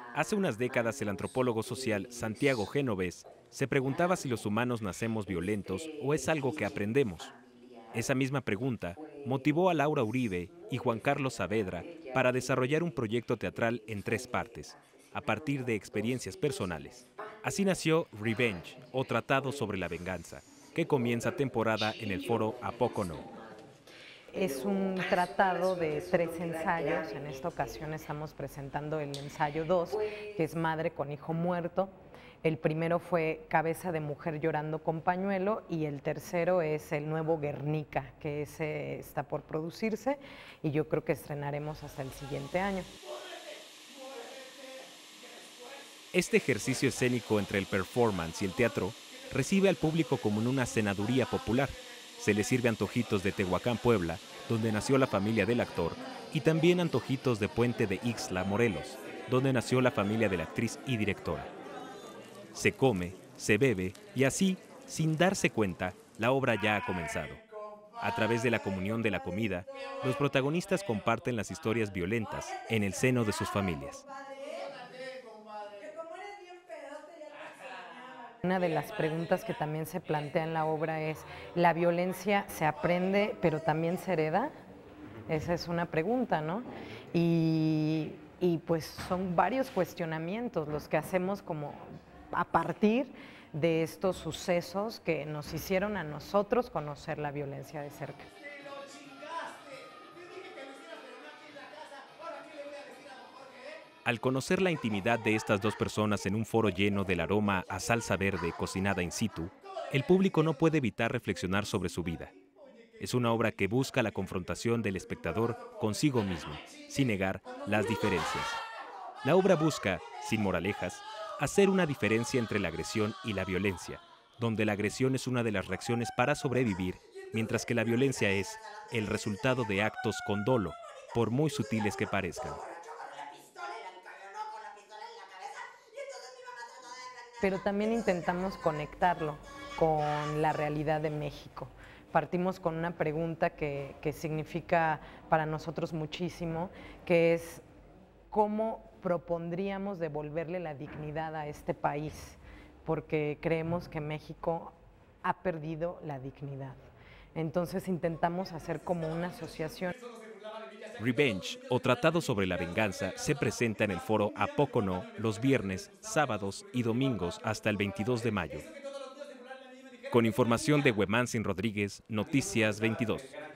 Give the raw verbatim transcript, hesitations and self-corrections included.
Hace unas décadas el antropólogo social Santiago Genovés se preguntaba si los humanos nacemos violentos o es algo que aprendemos. Esa misma pregunta motivó a Laura Uribe y Juan Carlos Saavedra para desarrollar un proyecto teatral en tres partes, a partir de experiencias personales. Así nació Revenge, o Tratado sobre la Venganza, que comienza temporada en el foro A Poco No. Es un tratado de tres ensayos. En esta ocasión estamos presentando el ensayo dos, que es Madre con hijo muerto. El primero fue Cabeza de mujer llorando con pañuelo y el tercero es el nuevo Guernica, que ese está por producirse y yo creo que estrenaremos hasta el siguiente año. Este ejercicio escénico entre el performance y el teatro recibe al público como en una cenaduría popular. Se le sirve antojitos de Tehuacán, Puebla, donde nació la familia del actor, y también antojitos de Puente de Ixtla, Morelos, donde nació la familia de la actriz y directora. Se come, se bebe y así, sin darse cuenta, la obra ya ha comenzado. A través de la comunión de la comida, los protagonistas comparten las historias violentas en el seno de sus familias. Una de las preguntas que también se plantea en la obra es, ¿la violencia se aprende pero también se hereda? Esa es una pregunta, ¿no? Y, y pues son varios cuestionamientos los que hacemos como a partir de estos sucesos que nos hicieron a nosotros conocer la violencia de cerca. Al conocer la intimidad de estas dos personas en un foro lleno del aroma a salsa verde cocinada in situ, el público no puede evitar reflexionar sobre su vida. Es una obra que busca la confrontación del espectador consigo mismo, sin negar las diferencias. La obra busca, sin moralejas, hacer una diferencia entre la agresión y la violencia, donde la agresión es una de las reacciones para sobrevivir, mientras que la violencia es el resultado de actos con dolo, por muy sutiles que parezcan. Pero también intentamos conectarlo con la realidad de México. Partimos con una pregunta que, que significa para nosotros muchísimo, que es cómo propondríamos devolverle la dignidad a este país, porque creemos que México ha perdido la dignidad. Entonces intentamos hacer como una asociación. Revenge, o Tratado sobre la Venganza, se presenta en el foro A Poco No los viernes, sábados y domingos hasta el veintidós de mayo. Con información de Huemansin Rodríguez, Noticias veintidós.